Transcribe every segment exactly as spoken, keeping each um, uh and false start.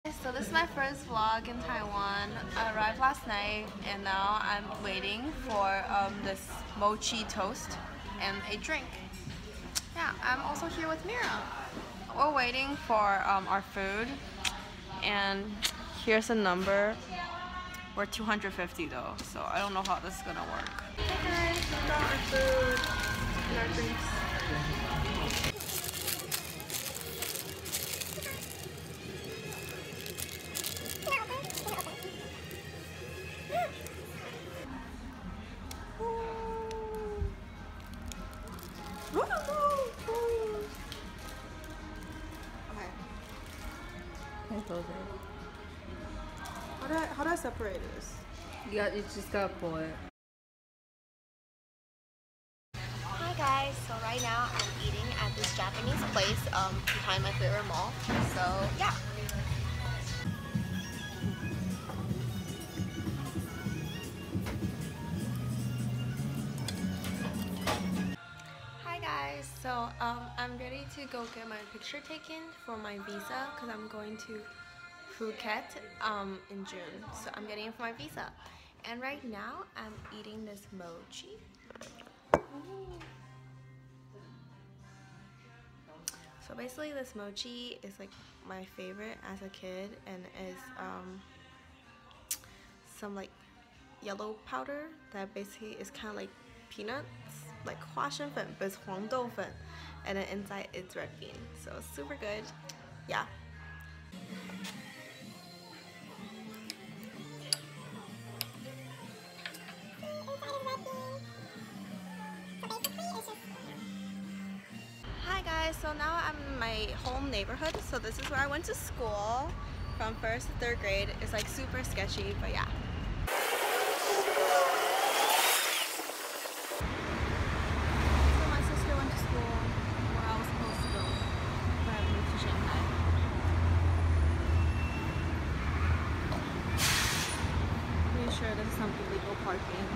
So this is my first vlog in Taiwan. I arrived last night and now I'm waiting for um, this mochi toast and a drink. Yeah, I'm also here with Mira. We're waiting for um, our food and here's a number. We're two hundred fifty though, so I don't know how this is gonna work. Hey guys, we got our food and our drinks. How do I, how do I separate this? You got, you just gotta pull it. Hi guys, so right now I'm eating at this Japanese place um, behind my favorite mall. So yeah. Hi guys, so um, I'm ready to go get my picture taken for my visa because I'm going to Phuket um, in June, so I'm getting it for my visa. And right now I'm eating this mochi. Ooh. So basically this mochi is like my favorite as a kid and is um, some like yellow powder that basically is kind of like peanuts, like 花生粉, but it's 黄豆粉, and then inside it's red bean. So it's super good. Yeah. Hi guys, so now I'm in my home neighborhood. So this is where I went to school from first to third grade. It's like super sketchy, but yeah. So my sister went to school where I was supposed to go when I moved to Shanghai. Pretty sure this is some illegal parking.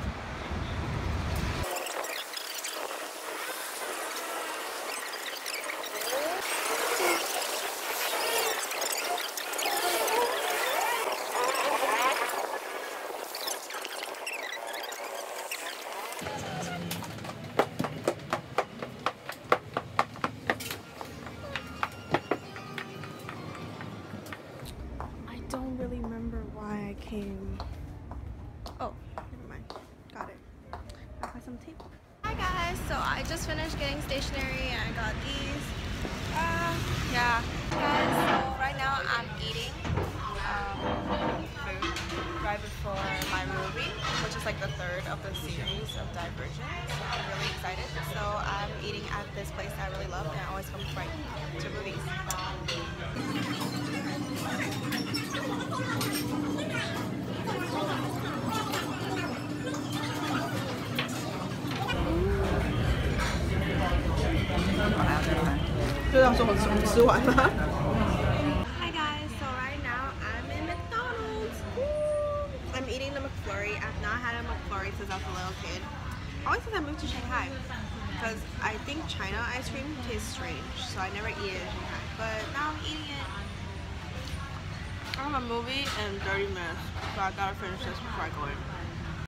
I don't really remember why I came. Oh, never mind. Got it. Gotta buy some tape. Hi guys, so I just finished getting stationery and I got these. Uh, yeah, guys, so right now I'm eating um, food right before my movie, which is like the third of the series of Divergent. So I'm really excited. So I'm eating at this place that I really love and I always come right to movies. Hi guys, so right now I'm in McDonald's. Woo! I'm eating the McFlurry. I've not had a McFlurry since I was a little kid. Always since I moved to Shanghai, because I think China ice cream tastes strange, so I never eat it in Shanghai. But now I'm eating it. I have a movie in thirty minutes, so I gotta finish this before I go in.